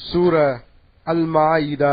சூரா அல்-மாஇதா.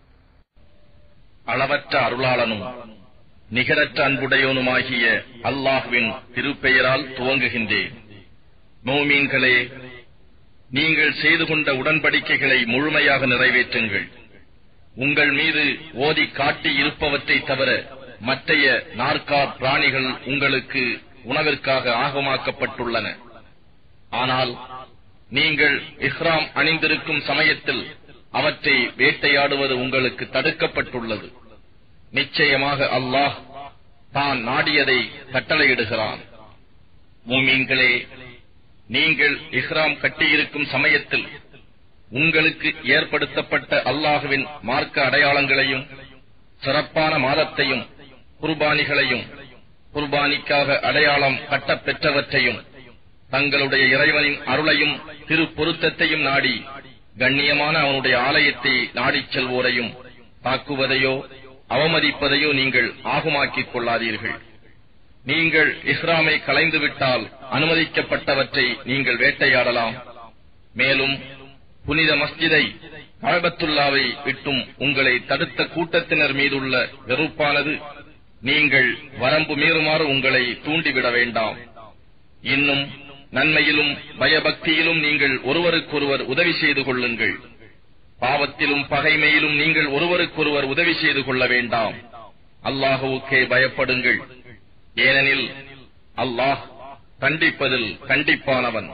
அளவற்ற அருளாளனும் நிகரற்ற அன்புடையோனுமாகிய அல்லாஹ்வின் திருப்பெயரால் துவங்குகின்றேன். மோமீன்களே, நீங்கள் செய்து கொண்ட உடன்படிக்கைகளை முழுமையாக நிறைவேற்றுங்கள். உங்கள் மீது ஓதி காட்டி இருப்பவற்றை தவிர மற்றைய நாற்கார் பிராணிகள் உங்களுக்கு உணவிற்காக ஆகமாக்கப்பட்டுள்ளன. ஆனால் நீங்கள் இஹ்ராம் அணிந்திருக்கும் சமயத்தில் அவற்றை வேட்டையாடுவது உங்களுக்கு தடுக்கப்பட்டுள்ளது. நிச்சயமாக அல்லாஹ் தான் நாடியதை கட்டளையிடுகிறான். மூமீன்களே, நீங்கள் இஹ்ராம் கட்டியிருக்கும் சமயத்தில் உங்களுக்கு ஏற்படுத்தப்பட்ட அல்லாஹுவின் மார்க்க அடையாளங்களையும் சிறப்பான மாதத்தையும் குர்பானிகளையும் குர்பானிக்காக அடையாளம் கட்டப் பெற்றவற்றையும் தங்களுடைய இறைவனின் அருளையும் திரு பொருத்தத்தையும் நாடி கண்ணியமான அவனுடைய ஆலயத்தை நாடிச் செல்வோரையும் தாக்குவதையோ அவமதிப்பதையோ நீங்கள் ஆகுமாக்கிக் கொள்ளாதீர்கள். நீங்கள் இஹ்ராமை களைந்துவிட்டால் அனுமதிக்கப்பட்டவற்றை நீங்கள் வேட்டையாடலாம். மேலும் புனித மஸ்ஜிதை கஅபத்துல்லாவை விட்டும் உங்களை தடுத்த கூட்டத்தினர் மீதுள்ள வெறுப்பானது நீங்கள் வரம்பு மீறுமாறு உங்களை தூண்டிவிட வேண்டாம். இன்னும் நன்மையிலும் பயபக்தியிலும் நீங்கள் ஒருவருக்கொருவர் உதவி செய்து கொள்ளுங்கள். பாவத்திலும் பகைமையிலும் நீங்கள் ஒருவருக்கொருவர் உதவி செய்து கொள்ள வேண்டாம். அல்லாஹுவுக்கே பயப்படுங்கள். ஏனெனில் அல்லாஹ் கண்டிப்பதில் கண்டிப்பானவன்.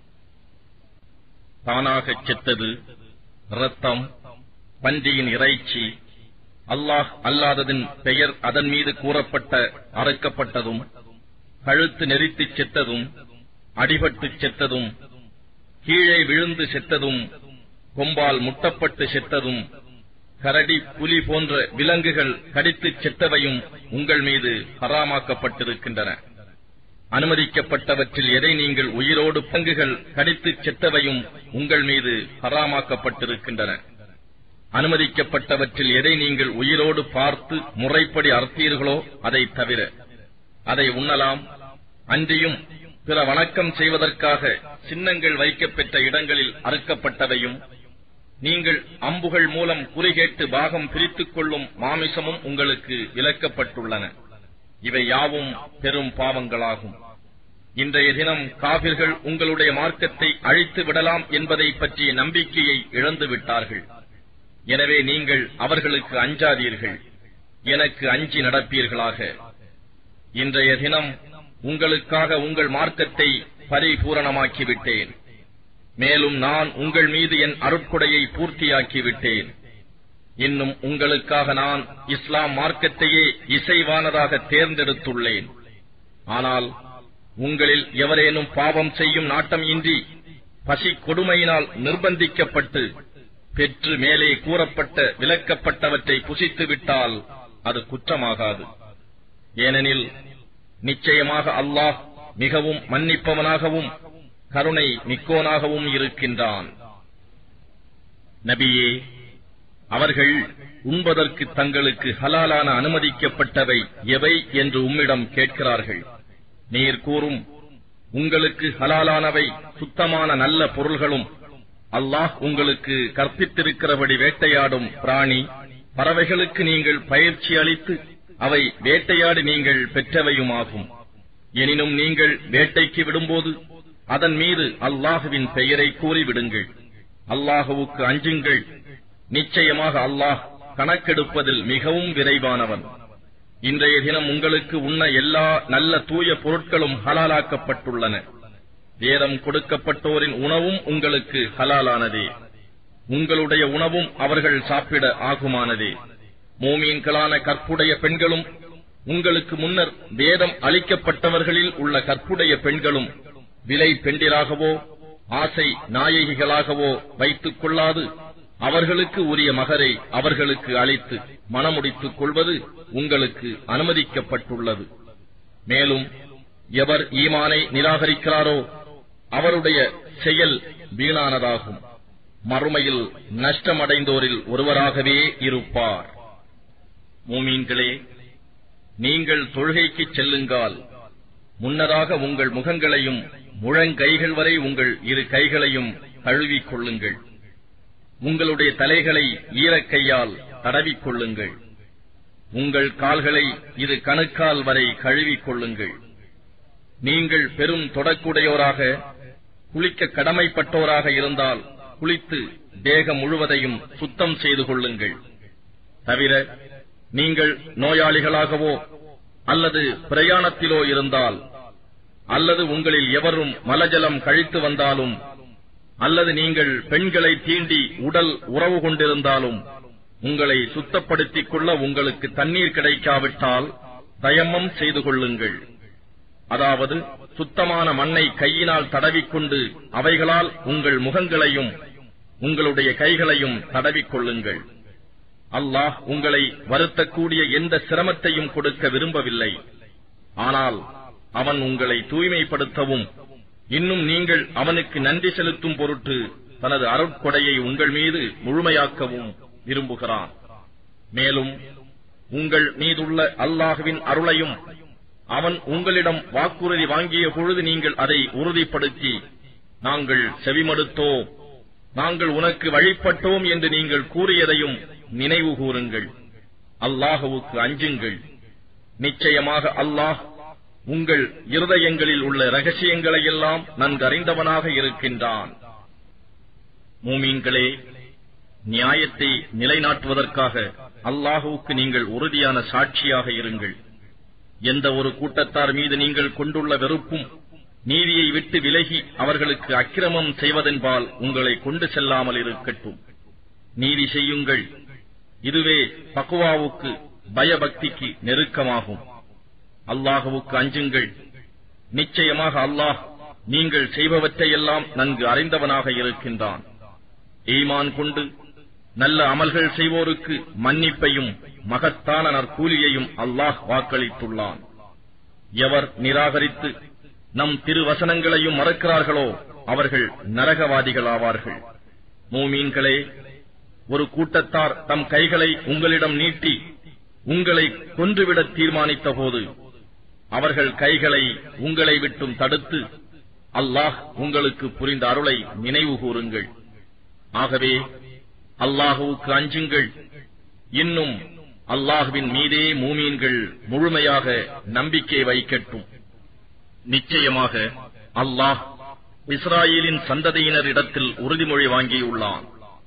தானாகச் செத்தது, இரத்தம், பன்றியின் இறைச்சி, அல்லாஹ் அல்லாததின் பெயர் அதன் மீது கூறப்பட்ட அறுக்கப்பட்டதும், கழுத்து நெரித்துச் செத்ததும், அடிபட்டுச் செத்ததும், கீழே விழுந்து செத்ததும், கொம்பால் முட்டப்பட்டு செத்ததும், கரடி, புலி போன்ற விலங்குகள் கடித்துச் செத்தவையும் உங்கள் மீது ஹராமாக்கப்பட்டிருக்கின்றன. அனுமதிக்கப்பட்டவற்றில் எதை நீங்கள் உயிரோடு பங்குகள் கடித்துச் செத்தவையும் உங்கள் மீது ஹராமாக்கப்பட்டிருக்கின்றன. அனுமதிக்கப்பட்டவற்றில் எதை நீங்கள் உயிரோடு பார்த்து முறைப்படி அறுத்தீர்களோ அதை தவிர அதை உண்ணலாம். அன்றியும் பிற வணக்கம் செய்வதற்காக சின்னங்கள் வைக்கப்பெற்ற இடங்களில் அறுக்கப்பட்டவையும் நீங்கள் அம்புகள் மூலம் குறிகேட்டு பாகம் பிரித்துக் கொள்ளும் மாமிசமும் உங்களுக்கு விலக்கப்பட்டுள்ளன. இவை யாவும் பெரும் பாவங்களாகும். இன்றைய தினம் காபிர்கள் உங்களுடைய மார்க்கத்தை அழித்து விடலாம் என்பதை பற்றிய நம்பிக்கையை இழந்து விட்டார்கள். எனவே நீங்கள் அவர்களுக்கு அஞ்சாதீர்கள், எனக்கு அஞ்சி நடப்பீர்களாக. இன்றைய தினம் உங்களுக்காக உங்கள் மார்க்கத்தை பரிபூரணமாக்கிவிட்டேன். மேலும் நான் உங்கள் மீது என் அருட்கொடையை பூர்த்தியாக்கிவிட்டேன். இன்னும் உங்களுக்காக நான் இஸ்லாம் மார்க்கத்தையே இசைவானதாக தேர்ந்தெடுத்துள்ளேன். ஆனால் உங்களில் எவரேனும் பாவம் செய்யும் நாட்டம் இன்றி பசி கொடுமையினால் நிர்பந்திக்கப்பட்டு பெற்று மேலே கூறப்பட்ட விலக்கப்பட்டவற்றை புசித்துவிட்டால் அது குற்றமாகாது. ஏனெனில் நிச்சயமாக அல்லாஹ் மிகவும் மன்னிப்பவனாகவும் கருணை மிக்கோனாகவும் இருக்கின்றான். நபியே, அவர்கள் உண்பதற்கு தங்களுக்கு ஹலாலான அனுமதிக்கப்பட்டவை எவை என்று உம்மிடம் கேட்கிறார்கள். நீர் கூறும், உங்களுக்கு ஹலாலானவை சுத்தமான நல்ல பொருள்களும் அல்லாஹ் உங்களுக்கு கற்பித்திருக்கிறபடி வேட்டையாடும் பிராணி பறவைகளுக்கு நீங்கள் பயிற்சி அளித்து அவை வேட்டையாடி நீங்கள் பெற்றவையுமாகும். எனினும் நீங்கள் வேட்டைக்கு விடும்போது அதன் மீது அல்லாஹுவின் பெயரை கூறிவிடுங்கள். அல்லாஹுவுக்கு அஞ்சுங்கள். நிச்சயமாக அல்லாஹ் கணக்கெடுப்பதில் மிகவும் விரைவானவன். இன்றைய தினம் உங்களுக்கு உண்ண எல்லா நல்ல தூய பொருட்களும் ஹலாலாக்கப்பட்டுள்ளன. வேதம் கொடுக்கப்பட்டோரின் உணவும் உங்களுக்கு ஹலாலானதே. உங்களுடைய உணவும் அவர்கள் சாப்பிட ஆகுமானதே. மோமீன்களான கற்புடைய பெண்களும் உங்களுக்கு முன்னர் வேதம் அளிக்கப்பட்டவர்களில் உள்ள கற்புடைய பெண்களும் விலை பெண்டிராகவோ ஆசை நாயகிகளாகவோ வைத்துக் கொள்ளாது அவர்களுக்கு உரிய மகரை அவர்களுக்கு அளித்து மணமுடித்துக் கொள்வது உங்களுக்கு அனுமதிக்கப்பட்டுள்ளது. மேலும் எவர் ஈமானை நிராகரிக்கிறாரோ அவருடைய செயல் வீணானதாகும். மறுமையில் நஷ்டமடைந்தோரில் ஒருவராகவே இருப்பார். மூமீன்களே, நீங்கள் தொழுகைக்கு செல்லுங்கால் முன்னதாக உங்கள் முகங்களையும் முழங்கைகள் வரை உங்கள் இரு கைகளையும் கழுவிக் கொள்ளுங்கள். உங்களுடைய தலைகளை ஈரக்கையால் தடவிக்கொள்ளுங்கள். உங்கள் கால்களை இது கணுக்கால் வரை கழுவிக்கொள்ளுங்கள். நீங்கள் பெரும் தொடக்குடையோராக குளிக்க கடமைப்பட்டோராக இருந்தால் குளித்து தேகம் முழுவதையும் சுத்தம் செய்து கொள்ளுங்கள். தவிர நீங்கள் நோயாளிகளாகவோ அல்லது பிரயாணத்திலோ இருந்தால், அல்லது உங்களில் எவரும் மலஜலம் கழித்து வந்தாலும், அல்லது நீங்கள் பெண்களை தீண்டி உடல் உறவு கொண்டிருந்தாலும், உங்களை சுத்தப்படுத்திக் கொள்ள உங்களுக்கு தண்ணீர் கிடைக்காவிட்டால் தயம்மம் செய்து கொள்ளுங்கள். அதாவது சுத்தமான மண்ணை கையினால் தடவிக்கொண்டு அவைகளால் உங்கள் முகங்களையும் உங்களுடைய கைகளையும் தடவிக்கொள்ளுங்கள். அல்லாஹ் உங்களை வருத்தக்கூடிய எந்த சிரமத்தையும் கொடுக்க விரும்பவில்லை. ஆனால் அவன் உங்களை தூய்மைப்படுத்தவும் இன்னும் நீங்கள் அவனுக்கு நன்றி செலுத்தும் பொருட்டு தனது அருட்கொடையை உங்கள் மீது முழுமையாக்கவும் விரும்புகிறான். மேலும் உங்கள் மீதுள்ள அல்லாஹ்வின் அருளையும் அவன் உங்களிடம் வாக்குறுதி வாங்கிய பொழுது நீங்கள் அதை உறுதிப்படுத்தி, நாங்கள் செவிமடுத்தோம், நாங்கள் உனக்கு வழிபட்டோம் என்று நீங்கள் கூறியதையும் நினைவு கூறுங்கள். அல்லாஹுவுக்கு அஞ்சுங்கள். நிச்சயமாக அல்லாஹ் உங்கள் இருதயங்களில் உள்ள ரகசியங்களை எல்லாம் நன்கறிந்தவனாக இருக்கின்றான். மூமீன்களே, நியாயத்தை நிலைநாட்டுவதற்காக அல்லாஹுவுக்கு நீங்கள் உறுதியான சாட்சியாக இருங்கள். எந்த ஒரு கூட்டத்தார் மீது நீங்கள் கொண்டுள்ள வெறுப்பும் நீதியை விட்டு விலகி அவர்களுக்கு அக்கிரமம் செய்வதென்பால் உங்களை கொண்டு செல்லாமல் இருக்கட்டும். நீதி செய்யுங்கள். இதுவே தக்வாவுக்கு, பயபக்திக்கு நெருக்கமாகும். அல்லாஹுவுக்கு அஞ்சுங்கள். நிச்சயமாக அல்லாஹ் நீங்கள் செய்பவற்றையெல்லாம் நன்கு அறிந்தவனாக இருக்கின்றான். ஈமான் கொண்டு நல்ல அமல்கள் செய்வோருக்கு மன்னிப்பையும் மகத்தான நற்கூலியையும் அல்லாஹ் வாக்களித்துள்ளான். எவர் நிராகரித்து நம் திருவசனங்களையும் மறக்கிறார்களோ அவர்கள் நரகவாதிகளாவார்கள். மூமீன்களே, ஒரு கூட்டத்தார் தம் கைகளை உங்களிடம் நீட்டி உங்களை கொன்றுவிட தீர்மானித்த போது அவர்கள் கைகளை உங்களை விட்டும் தடுத்து அல்லாஹ் உங்களுக்கு புரிந்த அருளை நினைவு கூறுங்கள். ஆகவே அல்லாஹுவுக்கு அஞ்சுங்கள். இன்னும் அல்லாஹுவின் மீதே மூமீன்கள் முழுமையாக நம்பிக்கை வைக்கட்டும். நிச்சயமாக அல்லாஹ் இஸ்ராயேலின் சந்ததியினரிடத்தில் உறுதிமொழி வாங்கியுள்ளான்.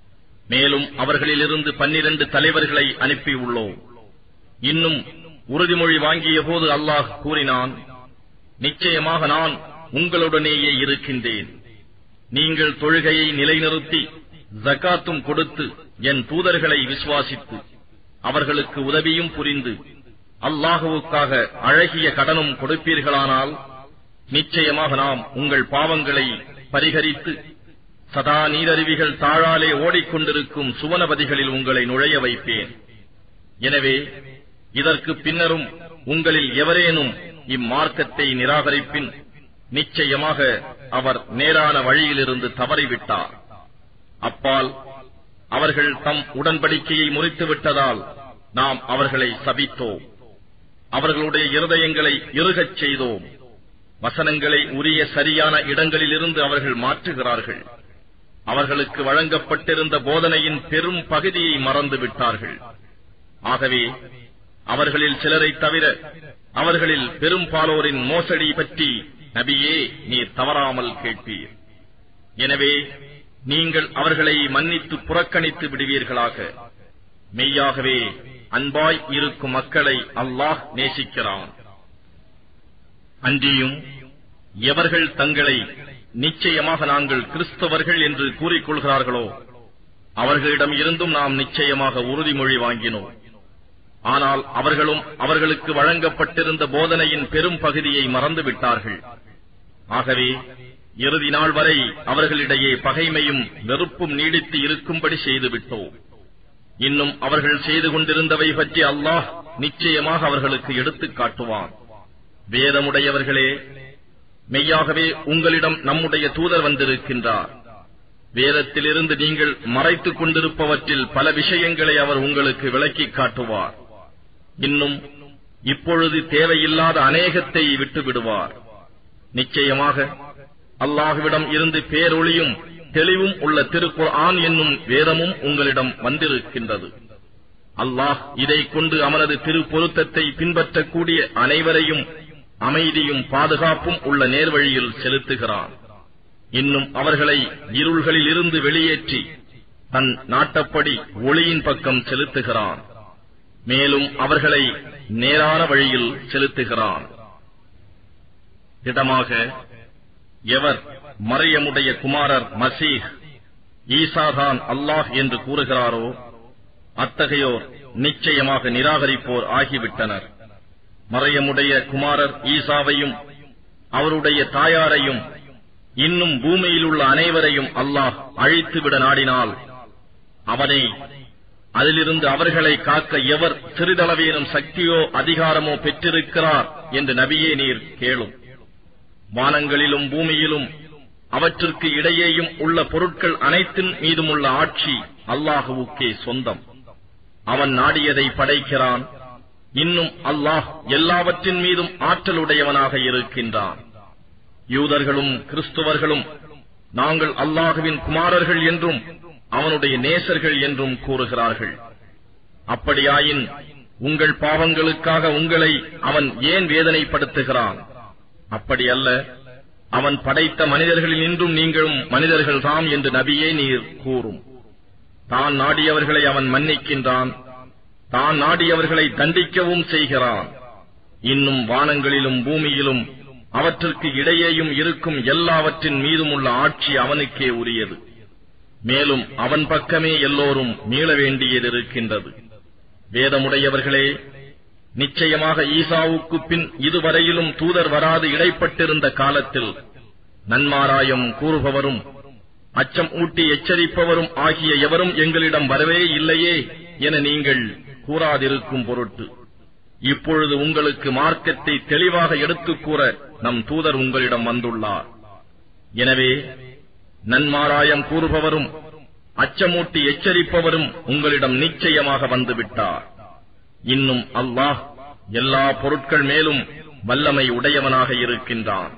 மேலும் அவர்களிலிருந்து 12 தலைவர்களை அனுப்பியுள்ளோம். இன்னும் உறுதிமொழி வாங்கிய போது அல்லாஹ் கூறினான், நிச்சயமாக நான் உங்களுடனேயே இருக்கின்றேன். நீங்கள் தொழுகையை நிலைநிறுத்தி ஜகாத்தும் கொடுத்து என் தூதர்களை விசுவாசித்து அவர்களுக்கு உதவியும் புரிந்து அல்லாஹுவுக்காக அழகிய கடனும் கொடுப்பீர்களானால் நிச்சயமாக நாம் உங்கள் பாவங்களை பரிகரித்து சதா நீரருவிகள் தாழாலே ஓடிக்கொண்டிருக்கும் சுவனபதிகளில் உங்களை நுழைய வைப்பேன். எனவே இதற்கு பின்னரும் உங்களில் எவரேனும் இம்மார்க்கத்தை நிராகரிப்பின் நிச்சயமாக அவர் நேரான வழியிலிருந்து தவறிவிட்டார். அப்பால் அவர்கள் தம் உடன்படிக்கையை முறித்துவிட்டதால் நாம் அவர்களை சபித்தோம். அவர்களுடைய இருதயங்களை இறுகச் செய்தோம். வசனங்களை உரிய சரியான இடங்களிலிருந்து அவர்கள் மாற்றுகிறார்கள். அவர்களுக்கு வழங்கப்பட்டிருந்த போதனையின் பெரும் பகுதியை மறந்து விட்டார்கள். ஆகவே அவர்களில் சிலரை தவிர அவர்களில் பெரும்பாலோரின் மோசடி பற்றி நபியே நீர் தவறாமல் கேட்பீர். எனவே நீங்கள் அவர்களை மன்னித்து புறக்கணித்து விடுவீர்களாக. மெய்யாகவே அன்பாய் இருக்கும் மக்களை அல்லாஹ் நேசிக்கிறான். அன்றியும் எவர்கள் தங்களை நிச்சயமாக நாங்கள் கிறிஸ்தவர்கள் என்று கூறிக்கொள்கிறார்களோ அவர்களிடம் இருந்தும் நாம் நிச்சயமாக உறுதிமொழி வாங்கினோம். ஆனால் அவர்களும் அவர்களுக்கு வழங்கப்பட்டிருந்த போதனையின் பெரும் பகுதியை மறந்துவிட்டார்கள். ஆகவே இறுதி நாள் வரை அவர்களிடையே பகைமையும் வெறுப்பும் நீடித்து இருக்கும்படி செய்துவிட்டோம். இன்னும் அவர்கள் செய்து கொண்டிருந்தவை பற்றி அல்லாஹ் நிச்சயமாக அவர்களுக்கு எடுத்துக் காட்டுவான். வேதமுடையவர்களே, மெய்யாகவே உங்களிடம் நம்முடைய தூதர் வந்திருக்கின்றார். வேதத்திலிருந்து நீங்கள் மறைத்துக் கொண்டிருப்பவற்றில் பல விஷயங்களை அவர் உங்களுக்கு விளக்கிக் காட்டுவார். இன்னும் இப்பொழுது தேவையில்லாத அநேகத்தை விட்டு விடுவார். நிச்சயமாக அல்லாஹுவிடம் இருந்து பேரொளியும் தெளிவும் உள்ள திருக்குர்ஆன் என்னும் வேதமும் உங்களிடம் வந்திருக்கின்றது. அல்லாஹ் இதைக் கொண்டு அவனது திருப்பொருத்தத்தை பின்பற்றக்கூடிய அனைவரையும் அமைதியும் பாதுகாப்பும் உள்ள நேர்வழியில் செலுத்துகிறான். இன்னும் அவர்களை இருள்களில் இருந்து வெளியேற்றி தன் நாட்டப்படி ஒளியின் பக்கம் செலுத்துகிறான். மேலும் அவர்களை நேரான வழியில் செலுத்துகிறான். திடமாக எவர் மரியமுடைய குமாரர் மசீஹ் ஈசாதான் அல்லாஹ் என்று கூறுகிறாரோ அத்தகையோர் நிச்சயமாக நிராகரிப்போர் ஆகிவிட்டனர். மரியமுடைய குமாரர் ஈசாவையும் அவருடைய தாயாரையும் இன்னும் பூமியில் உள்ள அனைவரையும் அல்லாஹ் அழித்துவிட நாடினால் அவனை அதிலிருந்து அவர்களை காக்க எவர் சிறிதளவேனும் சக்தியோ அதிகாரமோ பெற்றிருக்கிறார் என்று நபியே நீர் கேளும். வானங்களிலும் பூமியிலும் அவற்றிற்கு இடையேயும் உள்ள பொருட்கள் அனைத்தின் மீதும் உள்ள ஆட்சி அல்லாஹுவுக்கே சொந்தம். அவன் நாடியதை படைக்கிறான். இன்னும் அல்லாஹ் எல்லாவற்றின் மீதும் ஆற்றலுடையவனாக இருக்கின்றான். யூதர்களும் கிறிஸ்துவர்களும் நாங்கள் அல்லாஹுவின் குமாரர்கள் என்றும் அவனுடைய நேசர்கள் என்றும் கூறுகிறார்கள். அப்படியாயின் உங்கள் பாவங்களுக்காக உங்களை அவன் ஏன் வேதனைப்படுத்துகிறான்? அப்படியல்ல, அவன் படைத்த மனிதர்களில் இன்றும் நீங்களும் மனிதர்கள் தாம் என்று நபியே நீர் கூறும். தான் நாடியவர்களை அவன் மன்னிக்கின்றான், தான் நாடியவர்களை தண்டிக்கவும் செய்கிறான். இன்னும் வானங்களிலும் பூமியிலும் அவற்றிற்கு இடையேயும் இருக்கும் எல்லாவற்றின் மீதும் உள்ள ஆட்சி அவனுக்கே உரியது. மேலும் அவன் பக்கமே எல்லோரும் மீள வேண்டியதிருக்கின்றது. வேதமுடையவர்களே, நிச்சயமாக ஈசாவுக்கு பின் இதுவரையிலும் தூதர் வராது இடைப்பட்டிருந்த காலத்தில் நன்மாராயம் கூறுபவரும் அச்சம் ஊட்டி எச்சரிப்பவரும் ஆகிய எவரும் எங்களிடம் வரவே இல்லையே என நீங்கள் கூறாதிருக்கும் பொருட்டு இப்பொழுது உங்களுக்கு மார்க்கத்தை தெளிவாக எடுத்துக் கூற நம் தூதர் உங்களிடம் வந்துள்ளார். எனவே நன்மாராயம் கூறுபவரும் அச்சமூட்டி எச்சரிப்பவரும் உங்களிடம் நிச்சயமாக வந்துவிட்டார். இன்னும் அல்லாஹ் எல்லா பொருட்கள் மேலும் வல்லமை உடையவனாக இருக்கின்றான்.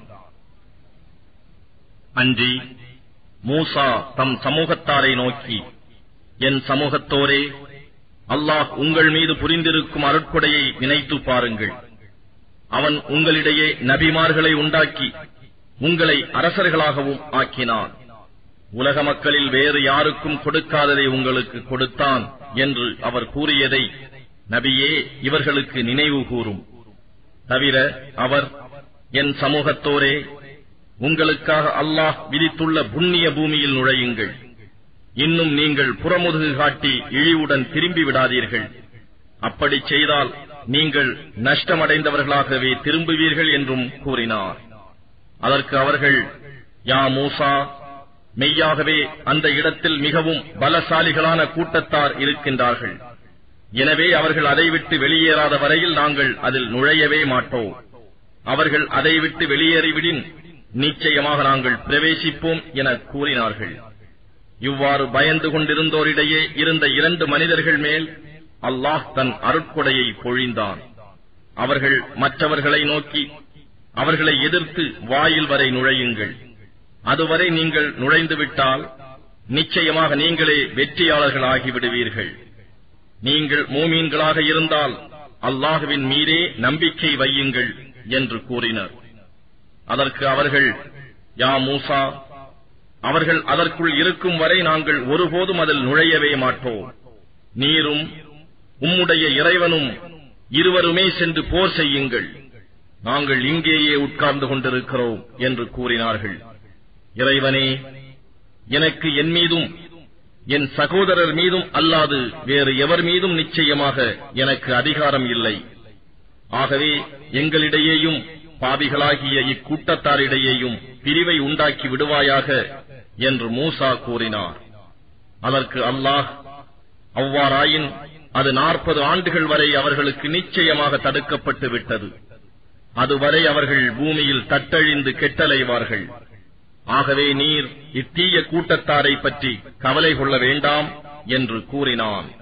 அன்றி மூசா தம் சமூகத்தாரை நோக்கி, என் சமூகத்தோரே, அல்லாஹ் உங்கள் மீது புரிந்திருக்கும் அருட்கொடையை நினைத்து பாருங்கள். அவன் உங்களிடையே நபிமார்களை உண்டாக்கி உங்களை அரசர்களாகவும் ஆக்கினான். உலக மக்களில் வேறு யாருக்கும் கொடுக்காததை உங்களுக்கு கொடுத்தான் என்று அவர் கூறியதை நபியே இவர்களுக்கு நினைவு கூறும். தவிர அவர், என் சமூகத்தோரே, உங்களுக்காக அல்லாஹ் விதித்துள்ள புண்ணிய பூமியில் நுழையுங்கள். இன்னும் நீங்கள் புறமுதுகு காட்டி இழிவுடன் திரும்பி விடாதீர்கள். அப்படி செய்தால் நீங்கள் நஷ்டமடைந்தவர்களாகவே திரும்புவீர்கள் என்றும் கூறினார். அதற்கு அவர்கள், யா மூசா, மெய்யாகவே அந்த இடத்தில் மிகவும் பலசாலிகளான கூட்டத்தார் இருக்கின்றார்கள். எனவே அவர்கள் அதை விட்டு வெளியேறாத வரையில் நாங்கள் அதில் நுழையவே மாட்டோம். அவர்கள் அதை விட்டு வெளியேறிவிடின் நிச்சயமாக நாங்கள் பிரவேசிப்போம் என கூறினார்கள். இவ்வாறு பயந்து கொண்டிருந்தோரிடையே இருந்த 2 மனிதர்கள் மேல் அல்லாஹ் தன் அருட்கொடையை பொழிந்தான். அவர்கள் மற்றவர்களை நோக்கி, அவர்களை எதிர்த்து வாயில் வரை நுழையுங்கள். அதுவரை நீங்கள் நுழைந்துவிட்டால் நிச்சயமாக நீங்களே வெற்றியாளர்களாகிவிடுவீர்கள். நீங்கள் மூமீன்களாக இருந்தால் அல்லாஹுவின் மீதே நம்பிக்கை வையுங்கள் என்று கூறினர். அதற்கு அவர்கள், யா மூசா, அவர்கள் அதற்குள் இருக்கும் வரை நாங்கள் ஒருபோதும் அதில் நுழையவே மாட்டோம். நீரும் உம்முடைய இறைவனும் இருவருமே சென்று போர் செய்யுங்கள். நாங்கள் இங்கேயே உட்கார்ந்து கொண்டிருக்கிறோம் என்று கூறினார்கள். இறைவனே, எனக்கு என் மீதும் என் சகோதரர் மீதும் அல்லாது வேறு எவர் மீதும் நிச்சயமாக எனக்கு அதிகாரம் இல்லை. ஆகவே எங்களிடையேயும் பாவிகளாகிய இக்கூட்டத்தாரிடையேயும் பிரிவை உண்டாக்கி விடுவாயாக என்று மூசா கூறினார். அதற்கு அல்லாஹ், அவ்வாறாயின் அது 40 ஆண்டுகள் வரை அவர்களுக்கு நிச்சயமாக தடுக்கப்பட்டு விட்டது. அதுவரை அவர்கள் பூமியில் தட்டழிந்து கெட்டலைவார்கள். ஆகவே நீர் இத்தீய கூட்டத்தாரை பற்றி கவலை கொள்ள வேண்டாம் என்று கூறினான்.